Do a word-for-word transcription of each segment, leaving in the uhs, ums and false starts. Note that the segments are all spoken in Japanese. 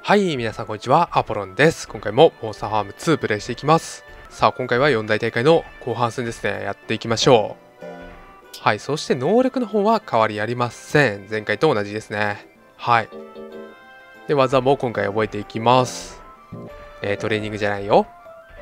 はい、皆さんこんにちは、アポロンです。今回もモンスターファームツープレイしていきます。さあ、今回はよん大大会の後半戦ですね、やっていきましょう。はい、そして能力の方は変わりありません。前回と同じですね。はい。で、技も今回覚えていきます。えー、トレーニングじゃないよ。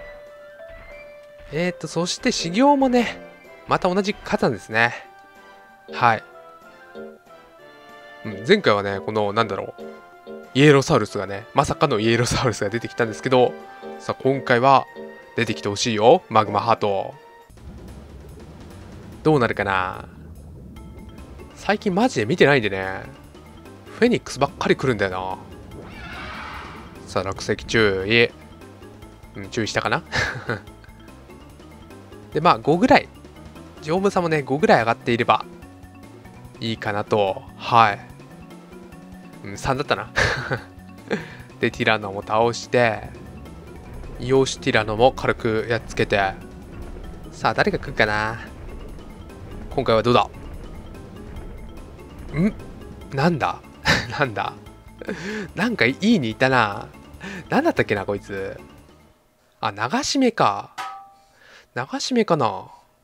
えーと、そして修行もね、また同じ方ですね。はい。うん、前回はね、この、なんだろう。イエロサウルスがね、まさかのイエロサウルスが出てきたんですけど、さあ今回は出てきてほしいよ、マグマハート。どうなるかな。最近マジで見てないんでね、フェニックスばっかり来るんだよな。さあ落石注意。うん、注意したかなで、まあごぐらい。丈夫さもね、ごぐらい上がっていればいいかなと。はい。うん、さんだったな。で、ティラノも倒して、イオシティラノも軽くやっつけて、さあ、誰が来るかな。今回はどうだ。んなんだなんだなんかいいにいたな。なんだったっけな、こいつ。あ、流し目か。流し目かな。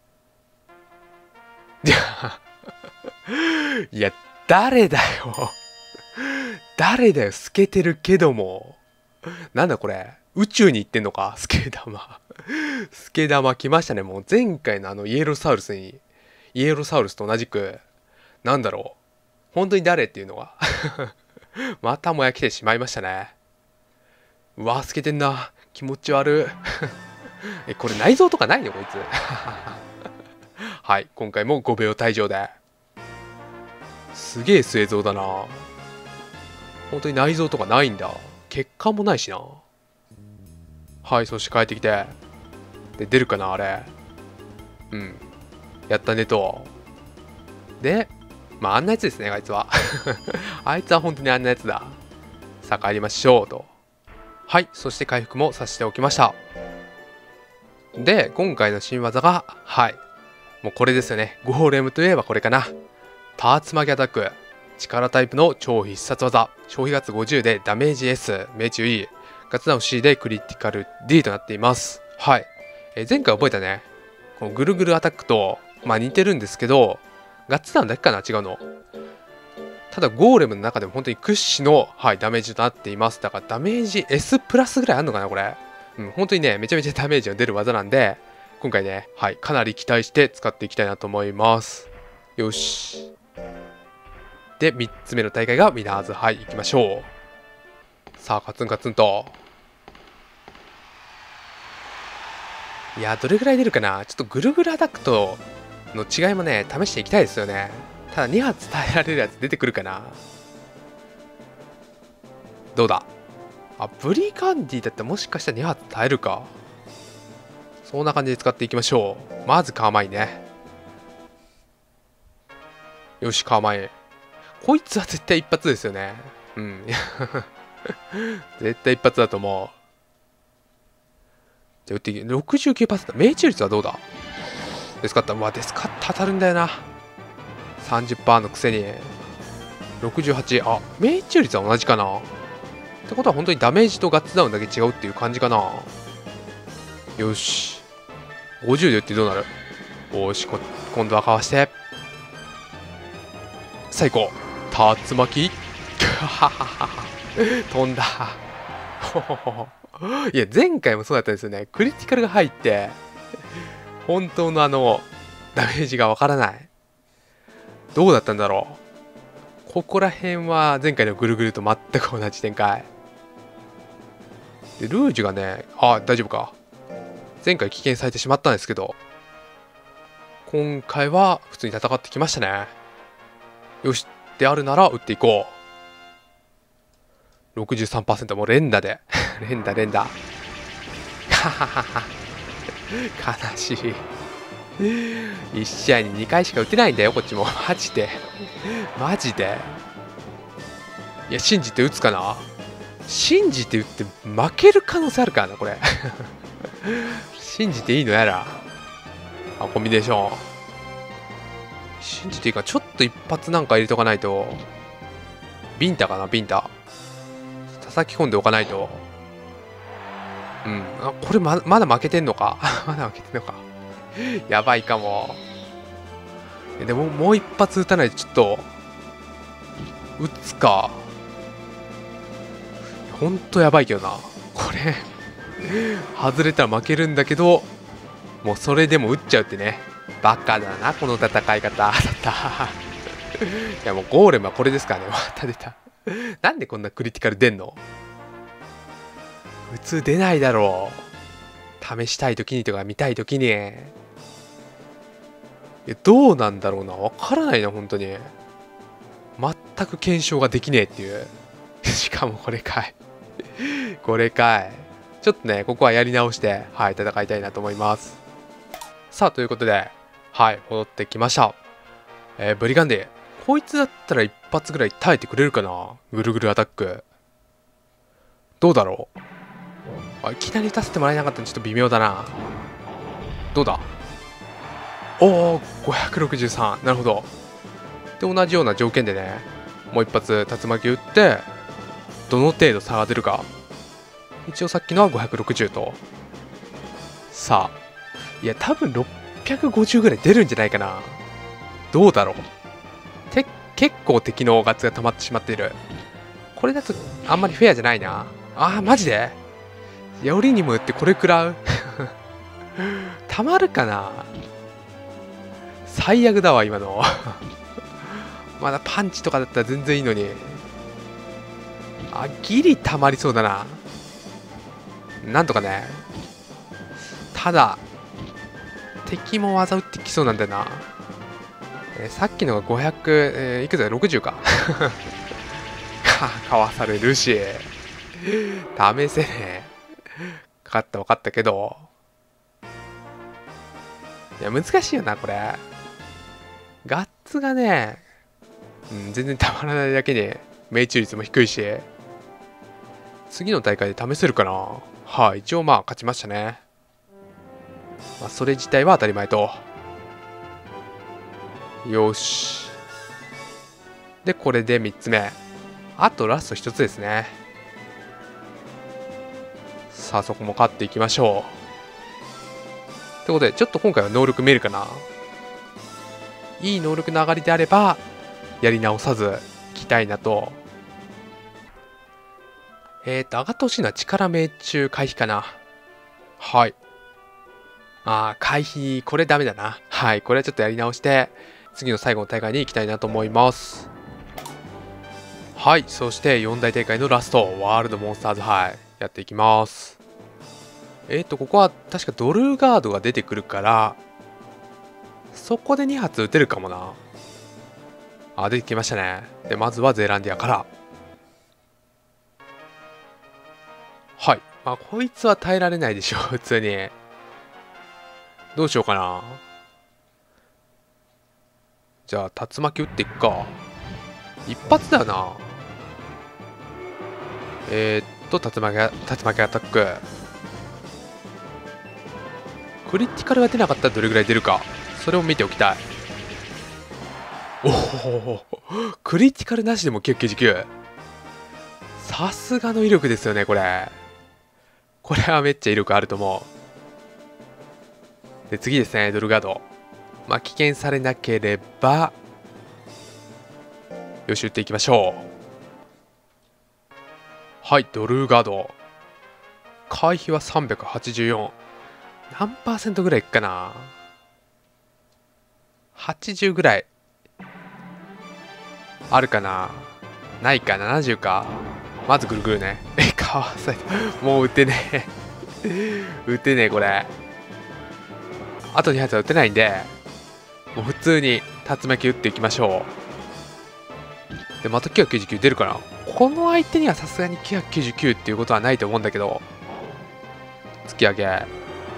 いや、いや、誰だよ。誰だよ、透けてるけども。なんだこれ。宇宙に行ってんのか、スケ玉。スケ玉来ましたね。もう前回のあのイエロサウルスに、イエロサウルスと同じく、なんだろう。本当に誰っていうのが。またもや来てしまいましたね。うわ、透けてんな。気持ち悪い。え、これ内臓とかないのこいつ。はい、今回もごびょう退場で。すげえ末像だな。本当に内臓とかないんだ。血管もないしな。はい、そして帰ってきて。で、出るかな、あれ。うん。やったねと。で、まあ、あんなやつですね、あいつは。あいつは本当にあんなやつだ。さあ、帰りましょうと。はい、そして回復もさせておきました。で、今回の新技が、はい。もうこれですよね。ゴーレムといえばこれかな。パーツ巻きアタック。力タイプの超必殺技。消費圧ごじゅうでダメージ S、命中 E、ガッツダウン C でクリティカル D となっています。はい。えー、前回覚えたね。このぐるぐるアタックと、まあ似てるんですけど、ガッツダウンだけかな違うの。ただゴーレムの中でも本当に屈指の、はい、ダメージとなっています。だからダメージ S プラスぐらいあるのかなこれ。うん、本当にね、めちゃめちゃダメージが出る技なんで、今回ね、はい、かなり期待して使っていきたいなと思います。よし。で、みっつめの大会がウィナーズハイ行きましょう。さあ、カツンカツンと。いや、どれぐらい出るかな。ちょっとぐるぐるアタックとの違いもね、試していきたいですよね。ただに発耐えられるやつ出てくるかな。どうだ。あ、ブリカンディだったらもしかしたらに発耐えるか。そんな感じで使っていきましょう。まずカーマインね。よし、カーマイン。こいつは絶対一発ですよね。うん。絶対一発だと思う。じゃあ打っていき、ろくじゅうきゅうパーセント。命中率はどうだ。デスカッター。うわ、デスカッター当たるんだよな。さんじゅっパーセント のくせに。ろくじゅうはち。あ、命中率は同じかな。ってことは本当にダメージとガッツダウンだけ違うっていう感じかな。よし。ごじゅうで打ってどうなる。よし、今度はかわして。最高。竜巻飛んだ。いや、前回もそうだったんですよね。クリティカルが入って、本当のあの、ダメージがわからない。どうだったんだろう。ここら辺は前回のぐるぐると全く同じ展開。で、ルージュがね、あ、大丈夫か。前回危険されてしまったんですけど、今回は普通に戦ってきましたね。よし。であるなら打っていこう。ろくじゅうさんパーセント もう連打で。連打連打。悲しい。いち試合ににかいしか打てないんだよ、こっちも。マジで。マジで。いや、信じて打つかな。信じて打って負ける可能性あるからな、これ。信じていいのやら。あ、コンビネーション。信じていいか、ちょっと一発なんか入れとかないと。ビンタかな、ビンタ。さ叩き込んでおかないと。うん。あ、これま、まだ負けてんのかまだ負けてんのかやばいかも。でも、もう一発撃たないとちょっと、撃つか。ほんとやばいけどな。これ、外れたら負けるんだけど、もうそれでも撃っちゃうってね。バカだな、この戦い方。だった。いや、もうゴーレムはこれですからね。また出た。なんでこんなクリティカル出んの？普通出ないだろう。試したい時にとか見たい時に。いや、どうなんだろうな。わからないな、本当に。全く検証ができねえっていう。しかもこれかい。これかい。ちょっとね、ここはやり直して、はい、戦いたいなと思います。さあ、ということで、はい、戻ってきました。えー、ブリガンディ。こいつだったら一発ぐらい耐えてくれるかな？ぐるぐるアタック。どうだろう？あ、いきなり打たせてもらえなかったのちょっと微妙だな。どうだ？おお、ごひゃくろくじゅうさん。なるほど。で、同じような条件でね、もう一発竜巻打って、どの程度差が出るか。一応さっきのはごひゃくろくじゅうと。さあ。いや、多分ろっぴゃくごじゅうぐらい出るんじゃないかな。どうだろう。て、結構敵のガッツが溜まってしまっている。これだとあんまりフェアじゃないな。あー、マジで？よりにもよってこれ食らうたまるかな。最悪だわ、今の。まだパンチとかだったら全然いいのに。あ、ギリたまりそうだな。なんとかね。ただ、敵も技打ってきそうなんだよな。えー、さっきのがごひゃく、えー、いくつだ？ ろくじゅう か。かわされるし。試せねえ。かかった分かったけど。いや、難しいよな、これ。ガッツがね、うん、全然たまらないだけに、命中率も低いし。次の大会で試せるかな。はい、一応まあ勝ちましたね。まあ、それ自体は当たり前と。よし。で、これでみっつめ。あとラストひとつですね。さあ、そこも勝っていきましょう。ってことで、ちょっと今回は能力見えるかな。いい能力の上がりであれば、やり直さず、いきたいなと。えーと、上がってほしいのは力命中回避かな。はい。あー、回避、これダメだな。はい、これはちょっとやり直して、次の最後の大会に行きたいなと思います。はい、そしてよん大大会のラスト、ワールドモンスターズ杯、やっていきます。えーと、ここは確かドルーガードが出てくるから、そこでに発撃てるかもな。あ、出てきましたね。で、まずはゼーランディアから。はい。まあ、こいつは耐えられないでしょう、普通に。どうしようかな。じゃあ、竜巻撃っていくか。一発だよな。えー、っと、竜巻、竜巻アタック。クリティカルが出なかったらどれぐらい出るか。それを見ておきたい。おお、クリティカルなしでもきゅうきゅうきゅう。さすがの威力ですよね、これ。これはめっちゃ威力あると思う。で、次ですね、ドルガード。まあ、危険されなければ、よし、撃っていきましょう。はい、ドルーガード。回避はさんびゃくはちじゅうよん。何パーセントぐらいいくかな。はちじゅうぐらい。あるかな。ないか、ななじゅうか。まずぐるぐるね。え、かわされた。もう撃てねえ。撃てねえ、これ。あとに発は撃てないんで、もう普通に竜巻撃っていきましょう。で、またきゅうひゃくきゅうじゅうきゅう出るかな。この相手にはさすがにきゅうひゃくきゅうじゅうきゅうっていうことはないと思うんだけど、突き上げ。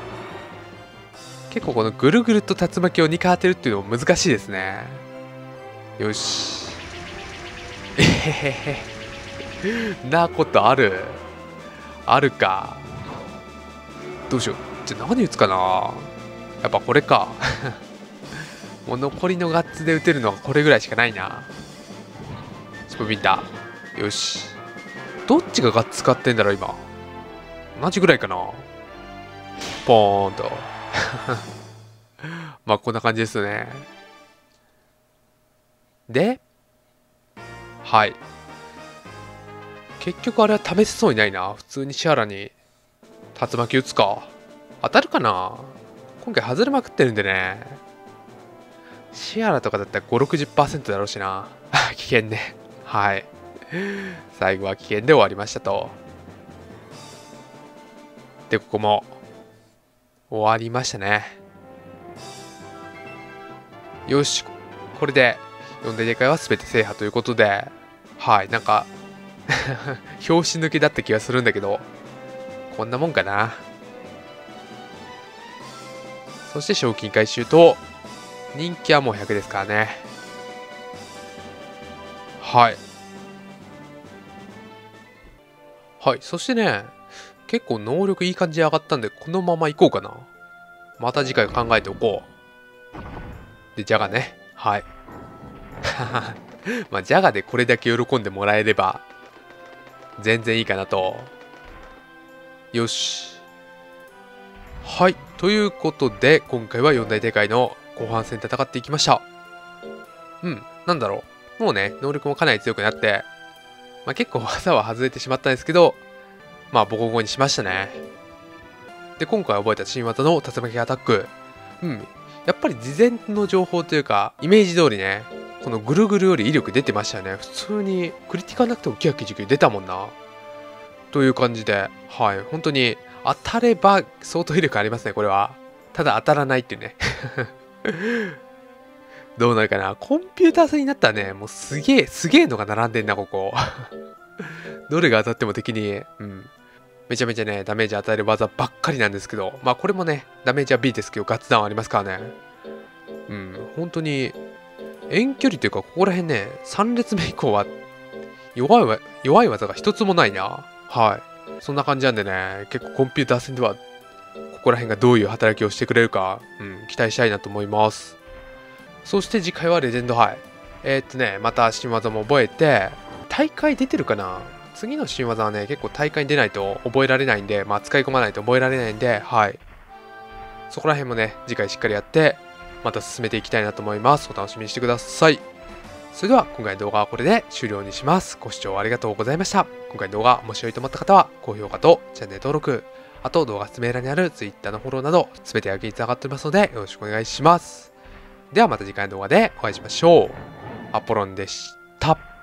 結構このぐるぐると竜巻をにかい当てるっていうのも難しいですね。よし。えへへへ。なことあるあるか。どうしよう。じゃあ何打つかな。やっぱこれか。もう残りのガッツで打てるのはこれぐらいしかないな。スプビンタ。よし。 どっちがガッツ使ってんだろう今。同じぐらいかな。ポーンと。まあこんな感じですね。で、はい。結局あれは試せそうにないな。普通にシアラに竜巻打つか。当たるかな。今回外れまくってるんでね。シアラとかだったらご、ろくじゅっパーセント だろうしな。危険ね。はい。最後は危険で終わりましたと。で、ここも終わりましたね。よし、これでよん大会は全て制覇ということで、はい、なんか拍子抜けだった気がするんだけど、こんなもんかな。そして賞金回収と人気はもうひゃくですからね。はいはい。そしてね、結構能力いい感じで上がったんで、このままいこうかな。また次回考えておこう。で、ジャガね。はい。まあ、ジャガでこれだけ喜んでもらえれば、全然いいかなと。よし。はい。ということで、今回はよん大大会の後半戦戦っていきました。うん。なんだろう。もうね、能力もかなり強くなって、まあ、結構技は外れてしまったんですけど、まあ、ボコボコにしましたね。で、今回覚えた新技の竜巻アタック。うん。やっぱり事前の情報というか、イメージ通りね、このぐるぐるより威力出てましたよね。普通にクリティカルなくてもきゅうひゃくきゅうじゅうきゅう出たもんな。という感じで、はい。本当に当たれば相当威力ありますね、これは。ただ当たらないっていうね。どうなるかな。コンピューター戦になったらね、もうすげえ、すげえのが並んでんな、ここ。どれが当たっても敵に、うん。めちゃめちゃね、ダメージ与える技ばっかりなんですけど、まあこれもね、ダメージは B ですけど、ガッツダウンありますからね。うん、本当に、遠距離というか、ここら辺ね、さん列目以降は弱いわ、弱い技が一つもないな。はい。そんな感じなんでね、結構コンピューター戦では、ここら辺がどういう働きをしてくれるか、うん、期待したいなと思います。そして次回はレジェンドハイ。えー、っとね、また新技も覚えて、大会出てるかな。次の新技はね、結構大会に出ないと覚えられないんで、まあ使い込まないと覚えられないんで、はい。そこら辺もね、次回しっかりやって、また進めていきたいなと思います。お楽しみにしてください。それでは今回の動画はこれで終了にします。ご視聴ありがとうございました。今回の動画面白いと思った方は、高評価とチャンネル登録、あと動画説明欄にある Twitter のフォローなど、すべて上げていただっておりますので、よろしくお願いします。ではまた次回の動画でお会いしましょう。アポロンでした。